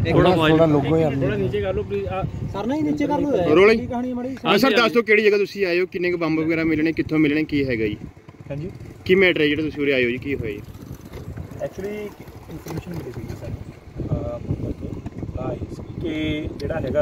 थोड़ा लोगो यार थोड़ा नीचे कर लो प्लीज सर नहीं नीचे कर लो रोलिंग की कहानी माड़ी हाँ सर दस दो किहड़ी जगह तुसीं आए हो किन्ने क बंब वगैरह मिलने कित्थों मिलने की हैगा जी हाँ जी की मैटर है जेह्ड़े तुसीं उरे आए हो जी की होया जी एक्चुअली इन्फॉर्मेशन मिली सी ਸਾਨੂੰ ਕਿ ਜਿਹੜਾ ਹੈਗਾ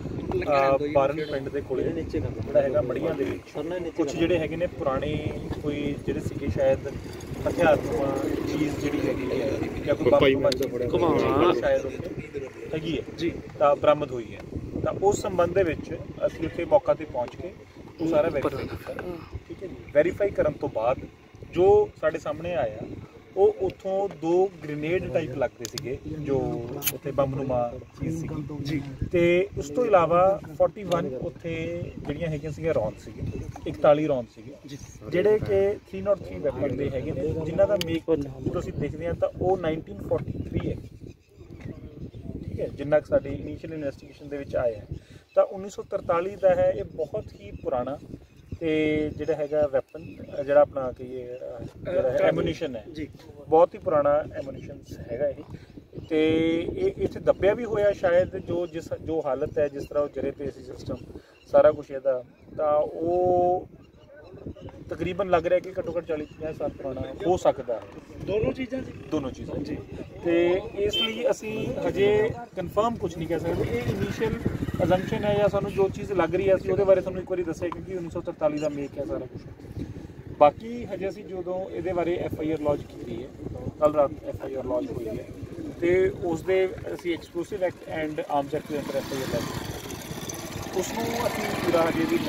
ਬਾਰਨ ਪਿੰਡ ਦੇ ਕੋਲੇ ਜਿਹੜਾ ਹੈਗਾ ਮੜੀਆਂ ਦੇ ਵਿੱਚ ਕੁਝ ਜਿਹੜੇ ਹੈਗੇ ਨੇ ਪੁਰਾਣੇ ਕੋਈ ਜਿਹੜੇ ਸੀਗੇ ਸ਼ਾਇਦ ਹਥਿਆਰਨੁਮਾ ਚੀਜ਼ ਜਿਹੜੀ ਹੈਗੀ ਹੈ ਜਾਂ ਕੋਈ ਬੰਬ ਸ਼ਾਇਦ ਉੱਥੇ ਹੈਗੀ ਹੈ ਜੀ ਤਾਂ ਬਰਾਮਦ ਹੋਈ ਹੈ ਤਾਂ ਉਸ ਸੰਬੰਧ ਦੇ ਵਿੱਚ ਅਸੀਂ ਉੱਥੇ ਮੌਕਾ ਤੇ ਪਹੁੰਚ ਕੇ ਉਹ ਸਾਰਾ ਵੈਰੀਫਾਈ ਕੀਤਾ ਠੀਕ ਹੈ ਜੀ ਵੈਰੀਫਾਈ ਕਰਨ ਤੋਂ ਬਾਅਦ ਜੋ ਸਾਡੇ ਸਾਹਮਣੇ ਆਇਆ ਉਹ ਉੱਥੋਂ 2 ਗ੍ਰੇਨੇਡ ਟਾਈਪ ਲੱਗਦੇ ਸੀਗੇ ਜੋ ਉੱਥੇ ਬੰਬਨੁਮਾ ਚੀਜ਼ ਸੀਗੀ ਜੀ ਤੇ ਉਸ ਤੋਂ ਇਲਾਵਾ 41 ਉੱਥੇ ਜਿਹੜੀਆਂ ਹੈਗੀਆਂ ਸੀਗੀਆਂ ਰੌਂਦ ਸੀਗੇ 41 ਰੌਂਦ ਸੀਗੇ ਜਿਹੜੇ ਕਿ 303 ਵੈਪਨ ਦੇ ਹੈਗੇ ਨੇ ਜਿਨ੍ਹਾਂ ਦਾ ਮੇਕ ਤੁਸੀਂ ਦੇਖਦੇ ਆ ਤਾਂ ਉਹ 1943 ਹੈ ਠੀਕ ਹੈ ਜਿੰਨਾ ਕਿ ਸਾਡੀ ਇਨੀਸ਼ੀਅਲ ਇਨਵੈਸਟੀਗੇਸ਼ਨ ਦੇ ਵਿੱਚ ਆਇਆ ਤਾਂ 1943 ਦਾ ਹੈ ਇਹ ਬਹੁਤ ਹੀ ਪੁਰਾਣਾ ਤੇ ਜਿਹੜਾ ਹੈਗਾ ਵੈਪਨ ਜਿਹੜਾ ਆਪਣਾ ਕਹੀਏ ਜਿਹੜਾ ਐਮੂਨੀਸ਼ਨ ਹੈ ਜੀ ਬਹੁਤ ਹੀ ਪੁਰਾਣਾ ਐਮੂਨੀਸ਼ਨ ਹੈਗਾ ਇਹ ਤੇ ਇਹ ਇੱਥੇ ਦੱਬਿਆ ਵੀ ਹੋਇਆ ਸ਼ਾਇਦ ਜੋ ਹਾਲਤ ਹੈ ਜਿਸ ਤਰ੍ਹਾਂ ਉਹ ਜਰੇ ਪਏ ਸੀ ਸਿਸਟਮ ਸਾਰਾ ਕੁਝ ਇਹਦਾ ਤਾਂ ਉਹ ਤਕਰੀਬਨ ਲੱਗ ਰਿਹਾ ਕਿ ਘੱਟੋ ਘੱਟ 40-50 ਸਾਲ ਪੁਰਾਣਾ ਹੋ ਸਕਦਾ ਹੈ ਦੋਨੋਂ ਚੀਜ਼ਾਂ ਜੀ ਤੇ ਇਸ ਲਈ ਅਸੀਂ ਹਜੇ ਕਨਫਰਮ ਕੁਝ ਨਹੀਂ ਕਹਿ ਸਕਦੇ ਇਹ ਇਨੀਸ਼ੀਅਲ ਅਜ਼ੰਪਸ਼ਨ ਹੈ ਜਾਂ ਸਾਨੂੰ ਜੋ ਚੀਜ਼ ਲੱਗ ਰਹੀ ਹੈ ਅਸੀਂ ਉਹਦੇ ਬਾਰੇ ਤੁਹਾਨੂੰ ਇੱਕ ਵਾਰੀ ਦੱਸਿਆ ਕਿਉਂਕਿ 1943 ਦਾ ਮੇਕ ਹੈ ਸਾਰਾ ਕੁਝ ਬਾਕੀ ਹਜੇ ਅਸੀਂ ਜਦੋਂ ਇਹਦੇ ਬਾਰੇ FIR ਲੌਂਚ ਕੀਤੀ ਹੈ ਕੱਲ੍ਹ ਰਾਤ FIR ਲੌਂਚ ਹੋਈ ਹੈ ਤੇ ਉਸ ਦੇ ਅਸੀਂ exclusive act and arms act ਦੇ ਅੰਦਰ FIR ਲੌਂਚ ਉਸ ਨੂੰ ਅਸੀਂ ਪੂਰਾ ਹਜੇ ਵੀ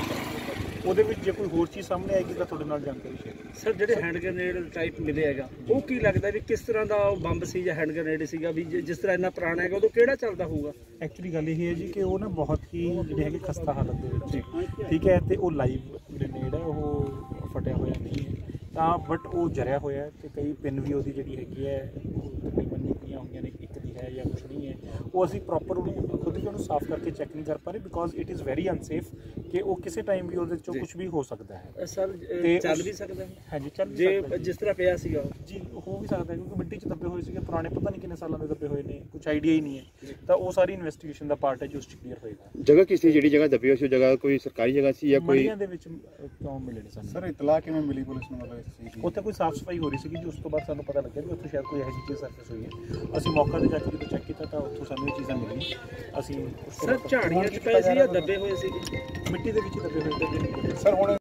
ਉਹਦੇ ਵਿੱਚ ਜੇ ਕੋਈ ਹੋਰ ਚੀਜ਼ ਸਾਹਮਣੇ ਆਏਗੀ ਤਾਂ ਤੁਹਾਡੇ ਨਾਲ ਜਾਣਕਾਰੀ ਸ਼ੇਅਰ ਸਰ ਜਿਹੜੇ ਹੈਂਡ ਗ੍ਰੇਨੇਡ ਟਾਈਪ ਮਿਲੇ ਹੈਗਾ ਉਹ ਕੀ ਲੱਗਦਾ ਵੀ ਕਿਸ ਤਰ੍ਹਾਂ ਦਾ ਉਹ ਬੰਬ ਸੀ ਜਾਂ ਹੈਂਡ ਗ੍ਰੇਨੇਡ ਸੀਗਾ ਵੀ ਜਿਸ ਤਰ੍ਹਾਂ ਇੰਨਾ ਪੁਰਾਣਾ ਹੈਗਾ ਉਦੋਂ ਕਿਹੜਾ ਚੱਲਦਾ ਹੋਊਗਾ ਐਕਚੁਅਲੀ ਗੱਲ ਇਹ ਹੈ ਜੀ ਕਿ ਉਹ ਨਾ ਬਹੁਤ ਹੀ ਜਿਹੜੇ ਹੈਗੇ ਖਸਤਾ ਹਾਲਤ ਦੇ ਵਿੱਚ ਠੀਕ ਹੈ ਤੇ ਉਹ ਲਾਈਵ ਗ੍ਰੇਨੇਡ ਹੈ ਉਹ ਫਟਿਆ ਹੋਇਆ ਨਹੀਂ ਹੈ ਤਾਂ ਬਟ ਉਹ ਜਰਿਆ ਹੋਇਆ ਤੇ ਕਈ ਪਿੰਨ ਵੀ ਉਹਦੀ ਜਿਹੜੀ ਹੈਗੀ ਹੈ ਉਹ ਤਕਰੀਬਨ ਨਿਕਲੀਆਂ ਹੋਈਆਂ ਨੇ ਇੱਕ ਦੀ ਹੈ ਜਾਂ ਕੁਛ ਨਹੀਂ ਹੈ ਉਹ ਅਸੀਂ ਪ੍ਰੋਪਰ ਖੁਦ ਹੀ ਉਹਨੂੰ ਸਾਫ਼ ਕਰਕੇ ਚੈੱਕ ਨਹੀਂ ਕਰ ਪਾ ਰਹੇ because it is very unsafe ਕਿ ਉਹ ਕਿਸੇ ਟਾਈਮ ਵੀ ਉਹਦੇ ਚੋਂ ਕੁਝ ਵੀ ਹੋ ਸਕਦਾ ਹੈ ਸਰ ਚੱਲ ਵੀ ਸਕਦਾ ਹੈ ਹਾਂਜੀ ਚੱਲ ਜੇ ਜਿਸ ਤਰ੍ਹਾਂ ਪਿਆ ਸੀਗਾ ਜੀ ਹੋ ਵੀ ਸਕਦਾ ਕਿਉਂਕਿ ਮਿੱਟੀ 'ਚ ਦੱਬੇ ਹੋਏ ਸੀਗੇ ਪੁਰਾਣੇ ਪਤਾ ਨਹੀਂ ਕਿੰਨੇ ਸਾਲਾਂ ਦੇ ਦੱਬੇ ਹੋਏ ਨੇ ਕੁਝ ਆਈਡੀਆ ਹੀ ਨਹੀਂ ਹੈ ਤਾਂ ਉਹ ਸਾਰੀ ਇਨਵੈਸਟੀਗੇਸ਼ਨ ਦਾ ਪਾਰਟ ਹੈ ਜੋ ਉਸ 'ਚ ਕਲੀਅਰ ਹੋਏਗਾ ਜਗ੍ਹਾ ਕਿਸੇ ਜਿਹੜੀ ਜਗ੍ਹਾ ਦੱਬੀ ਹੋਈ ਸੀ ਉਹ ਜਗ੍ਹਾ ਕੋਈ ਸਰਕਾਰੀ ਜਗ੍ਹਾ ਸੀ ਜਾਂ ਕੋਈ ਮੰਡੀਆਂ ਦੇ ਵਿੱਚ ਕਿਉਂ ਮਿਲੇ ਨੇ ਸਾਨੂੰ ਸਰ ਇਤਲਾਹ ਕਿਵੇਂ ਮਿਲੀ ਪੁਲਿਸ ਨੂੰ ਮਤਲਬ ਇਸ ਚੀਜ਼ ਦੀ ਉੱਥੇ ਕੋਈ ਸਾਫ਼ ਸਫਾਈ ਹੋ ਰਹੀ ਸੀਗੀ ਜੀ ਉਸ ਤੋਂ ਬਾਅਦ ਸਾਨੂੰ ਪਤਾ ਲੱਗਿਆ ਵੀ ਉੱਥੇ ਸ਼ਾਇਦ ਕੋਈ ਇਹੋ ਜਿਹੀ ਚੀਜ਼ ਸਰਫੇਸ ਹੋਈ ਹੈ ਅਸੀਂ ਮੌਕਾ ਤੇ ਜਾ ਕੇ ਜਦੋਂ ਚੈੱਕ ਕੀਤਾ ਤਾਂ ਉੱਥੋਂ ਸਾਨੂੰ ਇਹ ਚੀਜ਼ਾਂ ਮਿਲੀਆਂ ਅਸੀਂ ਸਰ ਝਾੜੀਆਂ 'ਚ ਪਏ ਸੀ ਜਾਂ ਦੱਬੇ ਹੋਏ ਸੀ ਮਿੱਟੀ ਦੇ ਵਿੱਚ ਦੱਬੇ ਹੋਏ ਸਰ ਹੁਣ